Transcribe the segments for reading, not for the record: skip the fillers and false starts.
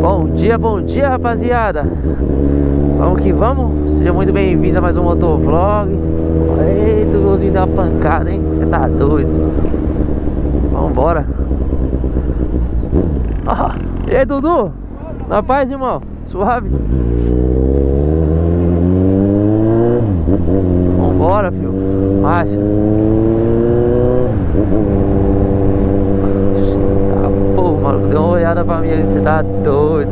Bom dia, rapaziada. Vamos que vamos. Seja muito bem-vindo a mais um motovlog. Eita, o golzinho deu uma pancada, hein? Você tá doido. Vambora. E aí, Dudu? Na paz, irmão? Suave? Vambora, filho. Marcha. Tá, pô, mano, deu uma olhada pra mim ali. Você tá doido.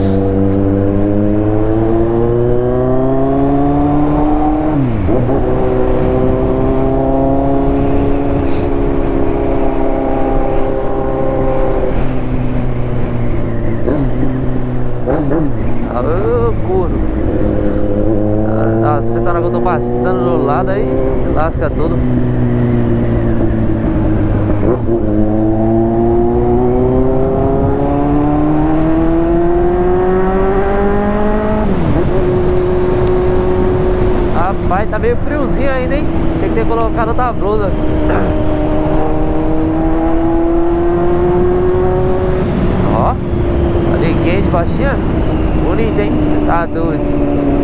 Ô, corno. Você tá na que eu tô passando do lado aí, lasca tudo. Rapaz, tá meio friozinho ainda, hein? Tem que ter colocado outra blusa. Ó, ali quente, baixinha. Bonito, hein? Você tá doido.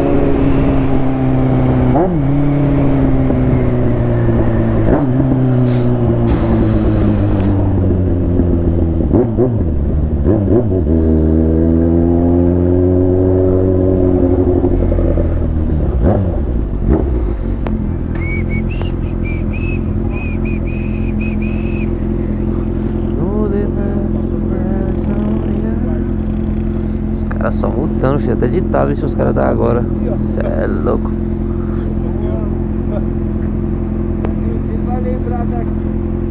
Os caras só voltando, filho. Até de tábua se os caras dão agora. Cê é louco. Ele vai lembrar daqui.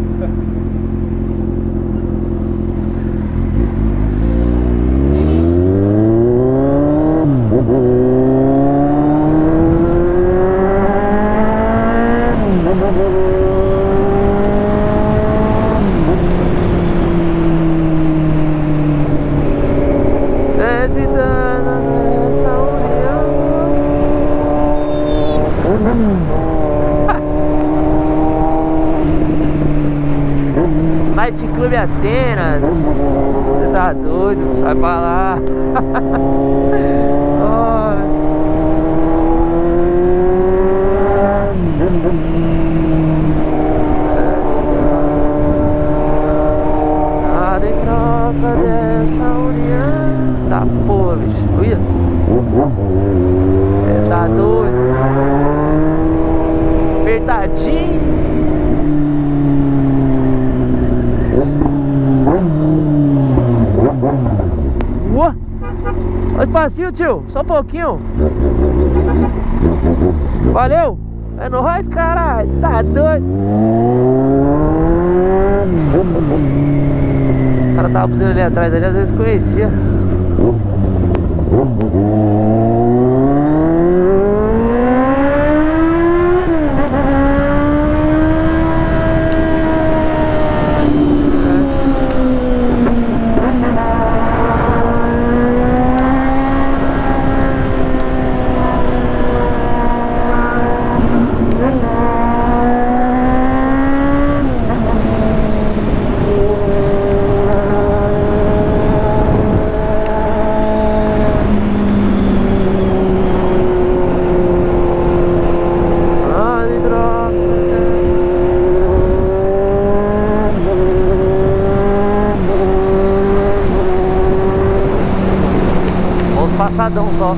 Night Club Atenas. Você tá doido? Sai pra lá. Nada em troca dessa união. Tá porra, bicho. Olha. Você tá doido? Apertadinho. Uou! Olha o passinho, tio. Só um pouquinho. Valeu! É nóis, caralho. Tá doido? O cara tava buzinando ali atrás, ali às vezes conhecia. Passadão só.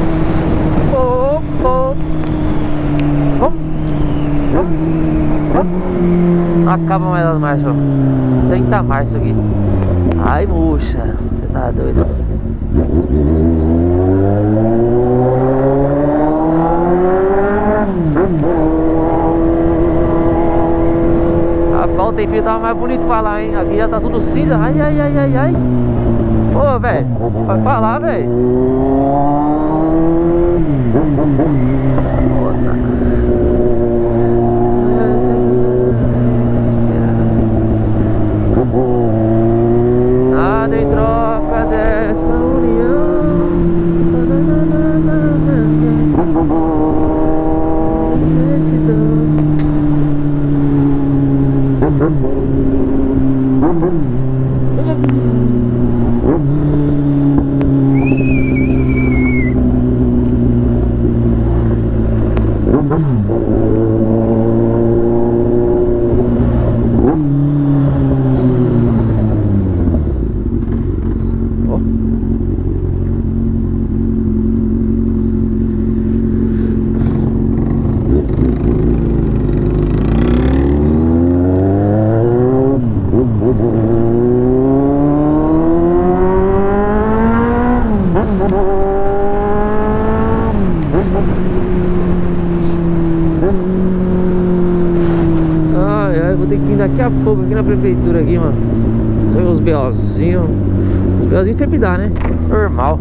Acaba mais as marchas. 30 marchas aqui. Ai, murcha. Você tá doido? Rapaz, o tempinho tava mais bonito pra lá, hein? Aqui já tá tudo cinza. Ai, ai, ai, ai, ai. Pô, velho, vai pra lá, velho. Nada em troca dessa união. daqui a pouco aqui na prefeitura aqui, mano. Fazer uns BOzinhos. Os BOzinhos sempre dá, né? Normal.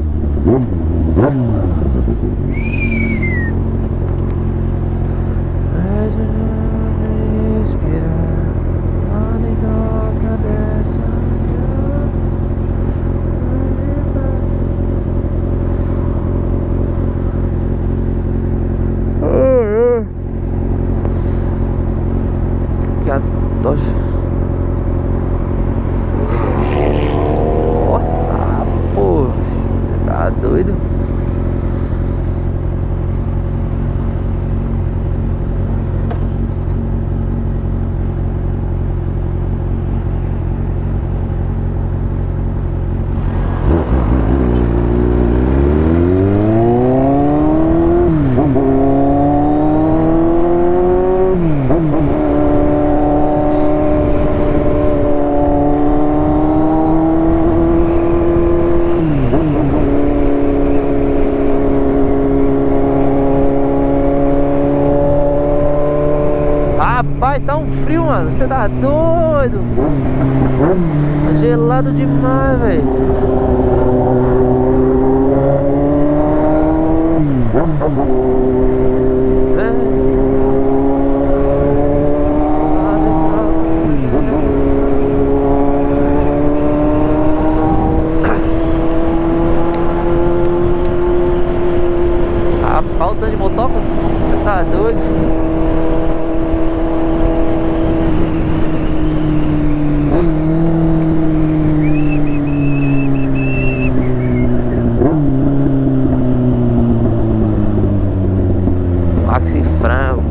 Pô, tá doido. Rapaz, tá um frio, mano. Você tá doido? Tá gelado demais, velho. A falta de motoca? Você tá doido? Maxi frango.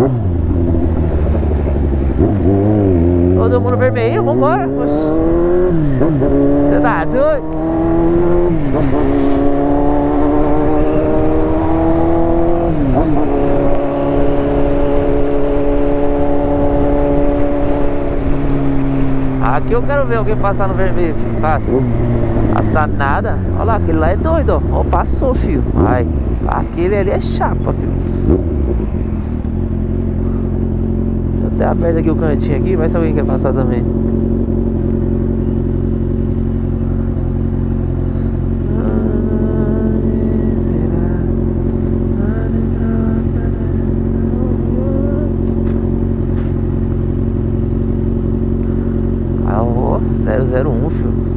Todo mundo vermelho, vambora. Você tá doido? Aqui eu quero ver alguém passar no vermelho, filho. Passa. Passa nada. Olha lá, aquele lá é doido, ó. Ó, passou, filho. Vai. Aquele ali é chapa, filho. Deixa eu até aberto aqui o cantinho aqui. Vai se alguém quer passar também. Ah, ó, 001, filho.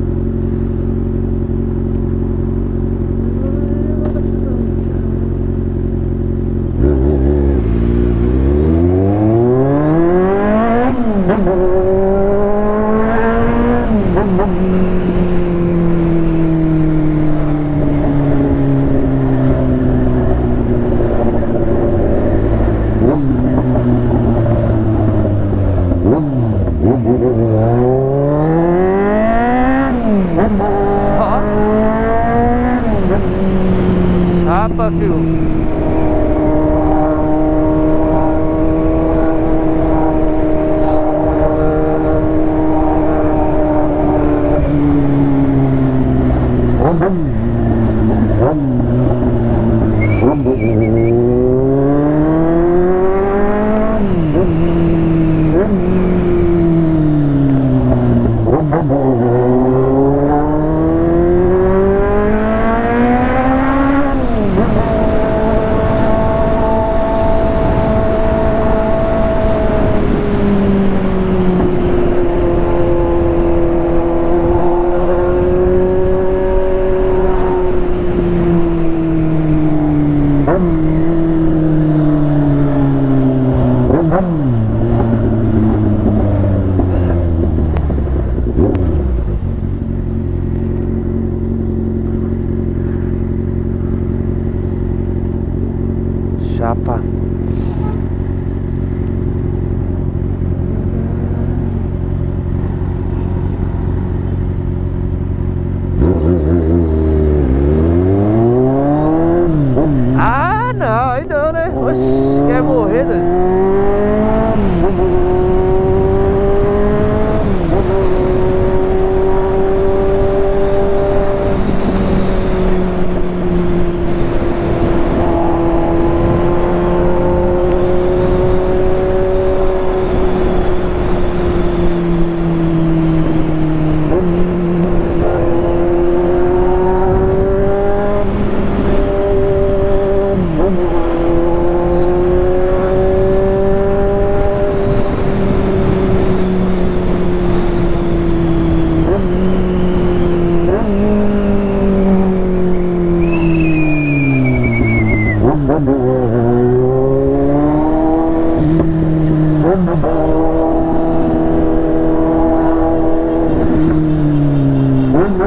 Chapa, filho.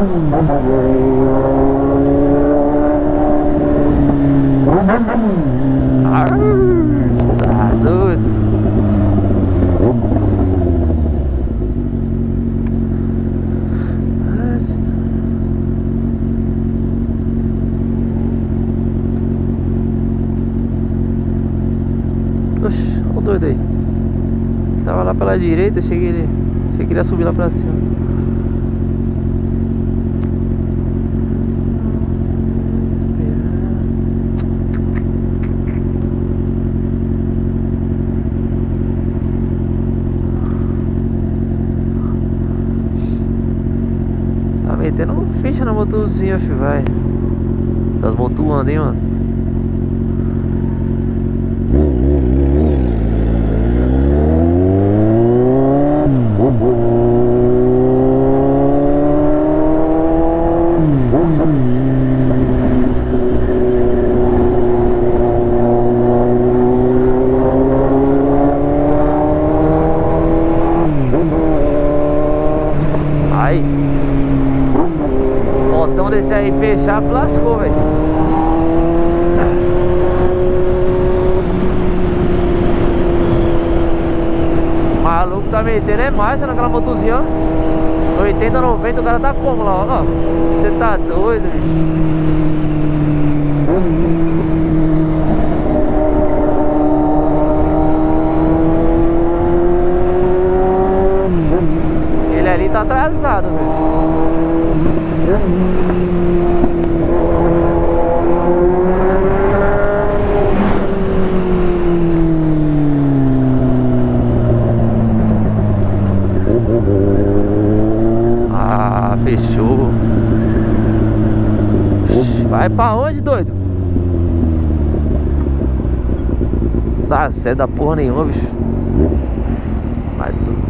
Tá doido. Oxe, olha o doido aí. Tava lá pela direita, achei que ele ia subir lá pra cima. Tá metendo ficha na motorzinha, fi, vai. Essas motos andam, hein, mano. Aí, botão desse aí fechar, lascou, velho. Maluco tá metendo é mais naquela motozinha, ó. 80, 90, o cara tá como lá, ó. Você tá doido, bicho. Ele ali tá atrasado, velho. Ah, fechou. Vai pra onde, doido? Dá certo da porra nenhuma, bicho. Vai tudo.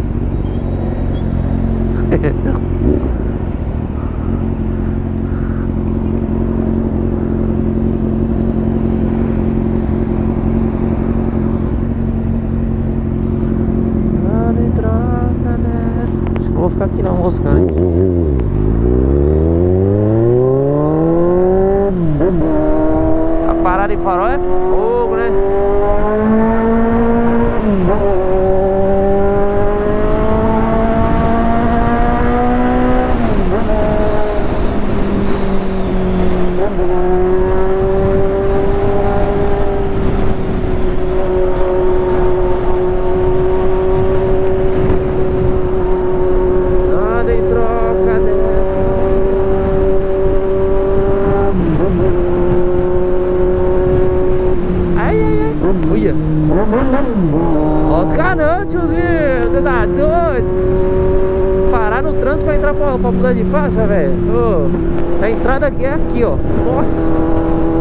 Acho que eu vou ficar aqui não, moscando, hein? A parada em farol é fogo, né? Nada em troca, né? Ai, ai, ai. Olha. Ó os caras, tiozinho. Você tá doido? Parar no trânsito pra entrar pra mudar de faixa, velho. Oh, a entrada aqui é aqui, ó. Nossa.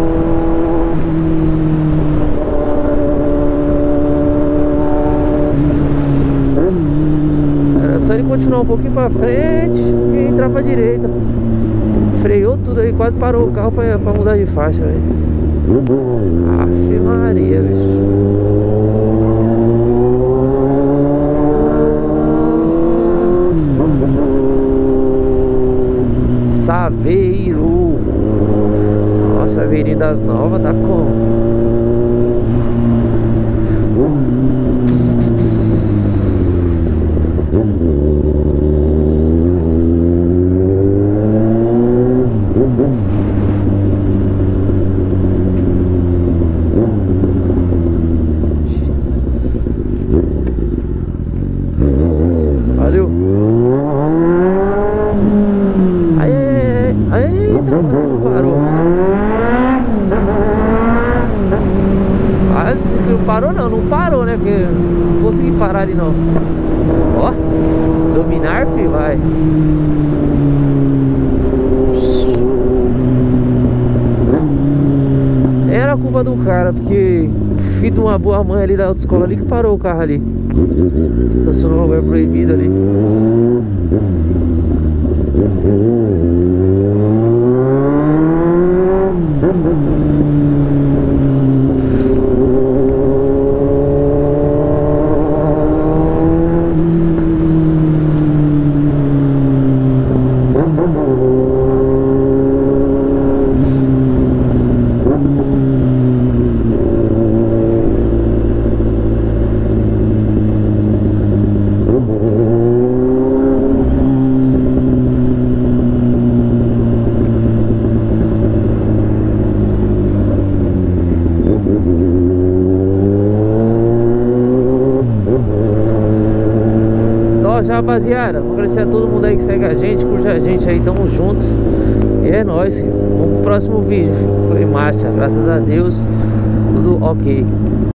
Era só ele continuar um pouquinho pra frente e entrar pra direita. Freou tudo aí, quase parou o carro pra mudar de faixa, velho. Afe Maria, bicho. Saveiro. Nossa, Saveirinho das Novas tá como? Valeu. Aí, parou. Quase que não parou não, não parou, né? Porque não consegui parar ali não. Ó, dominar, filho, vai. Era culpa do cara, porque filho de uma boa mãe ali da autoescola ali que parou o carro ali. Estacionou no lugar proibido ali. fechar, rapaziada. Vou agradecer a todo mundo aí que segue a gente, curte a gente aí, tamo junto. E é nóis, filho. Vamos pro próximo vídeo, filho. Foi marcha, graças a Deus. Tudo ok.